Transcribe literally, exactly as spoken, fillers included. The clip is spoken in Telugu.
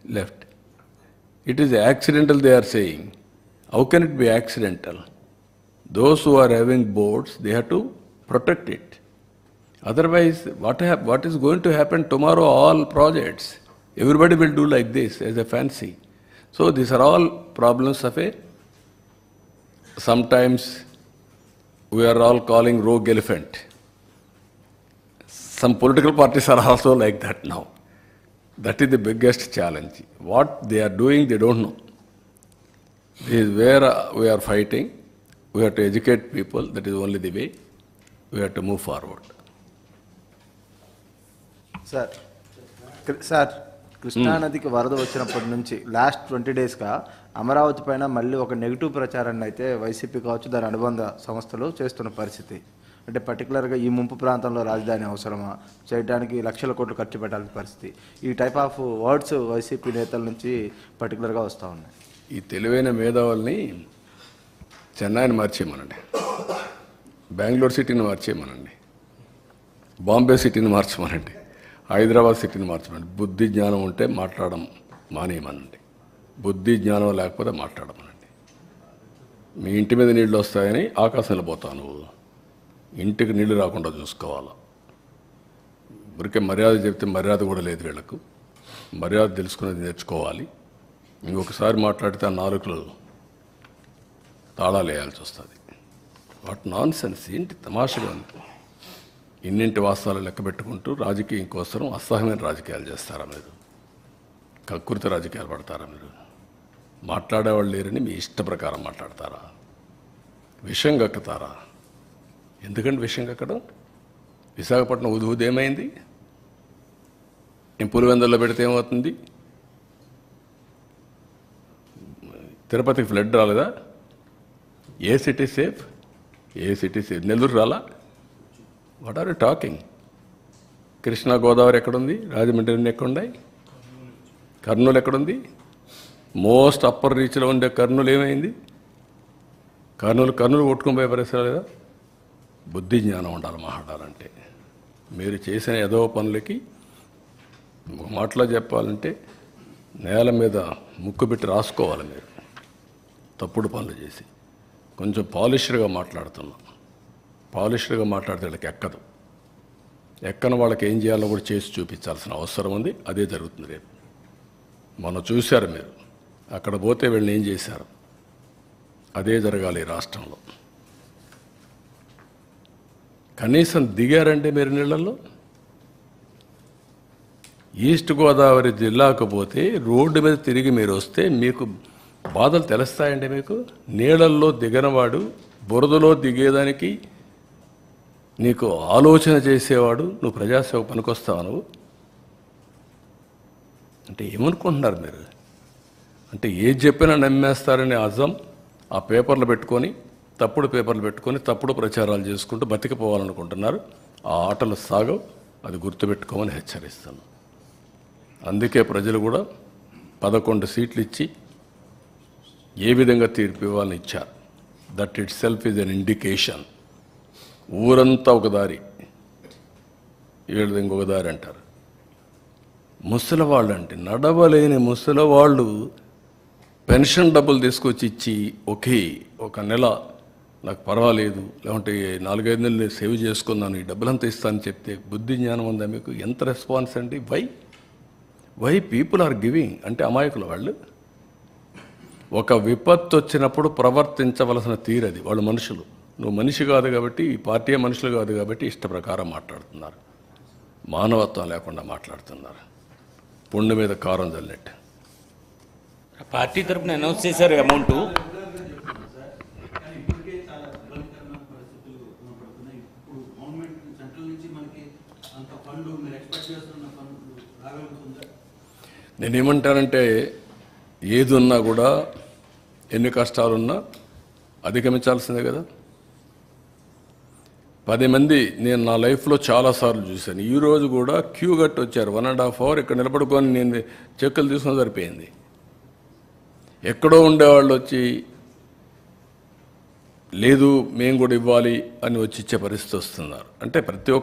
left. It is accidental, they are saying. How can it be accidental? Those who are having boards, they have to protect it. Otherwise, what, hap- what is going to happen tomorrow, all projects, everybody will do like this as a fancy. So these are all problems of a, sometimes we are all calling rogue elephant. Some political parties are also like that now. That is the biggest challenge. What they are doing, they don't know. This is where uh, we are fighting. We have to educate people. That is only the way. We have to move forward. Sir కృ- సార్ కృష్ణానదికి వరద వచ్చినప్పటి నుంచి లాస్ట్ ట్వంటీ డేస్గా అమరావతి పైన మళ్ళీ ఒక నెగిటివ్ ప్రచారాన్ని అయితే వైసీపీ కావచ్చు దాని అనుబంధ సంస్థలు చేస్తున్న పరిస్థితి. అంటే పర్టికులర్గా ఈ ముంపు ప్రాంతంలో రాజధాని అవసరమా, చేయడానికి లక్షల కోట్లు ఖర్చు పెట్టాల్సిన పరిస్థితి, ఈ టైప్ ఆఫ్ వర్డ్స్ వైసీపీ నేతల నుంచి పర్టికులర్గా వస్తూ ఉన్నాయి. ఈ తెలివైన మేధావుల్ని చెన్నైని మార్చేయమనండి, బెంగళూరు సిటీని మార్చేయమనండి, బాంబే సిటీని మార్చమనండి, హైదరాబాద్ సిటీని మార్చమనండి. బుద్ధి జ్ఞానం ఉంటే మాట్లాడడం మానేయమనండి. బుద్ధి జ్ఞానం లేకపోతే మాట్లాడమనండి. మీ ఇంటి మీద నీళ్ళు వస్తాయని ఆకాశంలో పోతావు నువ్వు, ఇంటికి నీళ్లు రాకుండా చూసుకోవాలా. ఊరికే మర్యాద చెప్తే మర్యాద కూడా లేదు వీళ్ళకు. మర్యాద తెలుసుకునేది నేర్చుకోవాలి. ఇంకొకసారి మాట్లాడితే ఆ నాలుగులు తాళాలు వేయాల్సి వస్తుంది. వాట్ నాన్ సెన్స్, ఏంటి తమాషగా ఉంది. ఇన్నింటి వాస్తవాలు లెక్క పెట్టుకుంటూ రాజకీయం కోసం అసహ్యమైన రాజకీయాలు చేస్తారా మీరు? కకృతి రాజకీయాలు పడతారా మీరు? మాట్లాడేవాళ్ళు లేరని మీ ఇష్ట ప్రకారం మాట్లాడతారా? విషయం కక్కుతారా? ఎందుకంటే విషయం కక్కడం? విశాఖపట్నం ఉదూది ఏమైంది? నేను పులివెందుల్లో పెడితే ఏమవుతుంది? తిరుపతికి ఫ్లడ్ రాలేదా? ఏ సిటీ సేఫ్? ఏ సిటీ సేఫ్? నెల్లూరు రాలా? What are you talking? Krishna Godavari ఎక్కడుంది? రాజమండ్రి ఎక్కడున్నాయి? కర్నూలు ఎక్కడుంది? మోస్ట్ అప్పర్ రీచ్లో ఉండే కర్నూలు ఏమైంది? కర్నూలు కర్నూలు కొట్టుకుని పోయే పరిస్థితి లేదా? బుద్ధి జ్ఞానం ఉండాలి మాట్లాడాలంటే. మీరు చేసిన ఏదో పనులకి ఒక మాటలో చెప్పాలంటే నేల మీద ముక్కు పెట్టి రాసుకోవాలి మీరు, తప్పుడు పనులు చేసి. కొంచెం పాలిష్డ్గా మాట్లాడుతున్నాం. పాలిష్డ్గా మాట్లాడితే వాళ్ళకి ఎక్కదు. ఎక్కని వాళ్ళకి ఏం చేయాలో కూడా చేసి చూపించాల్సిన అవసరం ఉంది. అదే జరుగుతుంది రేపు. మొన్న చూశారు మీరు, అక్కడ పోతే వీళ్ళని ఏం చేశారు. అదే జరగాలి ఈ రాష్ట్రంలో. కనీసం దిగారంటే మీరు నీళ్ళల్లో. ఈస్ట్ గోదావరి జిల్లాకు పోతే రోడ్డు మీద తిరిగి మీరు వస్తే మీకు బాధలు తెలుస్తాయండి మీకు. నీళ్ళల్లో దిగనవాడు, బురదలో దిగేదానికి నీకు ఆలోచన చేసేవాడు, నువ్వు ప్రజాసేవ పనికొస్తావు నువ్వు అంటే ఏమనుకుంటున్నారు మీరు? అంటే ఏది చెప్పినా నమ్మేస్తారని అజం ఆ పేపర్లు పెట్టుకొని, తప్పుడు పేపర్లు పెట్టుకొని తప్పుడు ప్రచారాలు చేసుకుంటూ బతికిపోవాలనుకుంటున్నారు. ఆ ఆటలు సాగవు. అది గుర్తుపెట్టుకోమని హెచ్చరిస్తాను. అందుకే ప్రజలు కూడా పదకొండు సీట్లు ఇచ్చి ఏ విధంగా తీర్పు ఇవ్వాలని ఇచ్చారు. That itself is an indication. ఊరంతా ఒక దారి, వీళ్ళది ఇంకొక దారి అంటారు. ముసలివాళ్ళు అంటే నడవలేని ముసలివాళ్ళు పెన్షన్ డబ్బులు తీసుకొచ్చి ఇచ్చి ఒకే ఒక నెల నాకు పర్వాలేదు, లేకుంటే నాలుగైదు నెలలు నేను సేవ్ చేసుకున్నాను, ఈ డబ్బులంతా ఇస్తానని చెప్తే బుద్ధి జ్ఞానం ఉందా మీకు? ఎంత రెస్పాన్స్ అండి? Why why people are giving అంటే అమాయకులు వాళ్ళు. ఒక విపత్తు వచ్చినప్పుడు ప్రవర్తించవలసిన తీరది. వాళ్ళు మనుషులు. నువ్వు మనిషి కాదు కాబట్టి, ఈ పార్టీ మనుషులు కాదు కాబట్టి ఇష్ట ప్రకారం మాట్లాడుతున్నారు. మానవత్వం లేకుండా మాట్లాడుతున్నారు. పుండు మీద కారం చల్లినట్టు. పార్టీ తరపున అనౌన్స్ చేశారు అమౌంట్. నేనేమంటానంటే ఏది ఉన్నా కూడా, ఎన్ని కష్టాలున్నా అధిగమించాల్సిందే కదా. పది మంది నేను నా లైఫ్లో చాలాసార్లు చూశాను. ఈరోజు కూడా క్యూ కట్టి వచ్చారు. వన్ అండ్ హాఫ్ అవర్ ఇక్కడ నిలబడుకొని నేను చెక్కులు తీసుకొని సరిపోయింది. ఎక్కడో ఉండేవాళ్ళు వచ్చి లేదు మేము కూడా ఇవ్వాలి అని వచ్చి ఇచ్చే పరిస్థితి వస్తున్నారు. అంటే ప్రతి ఒక్క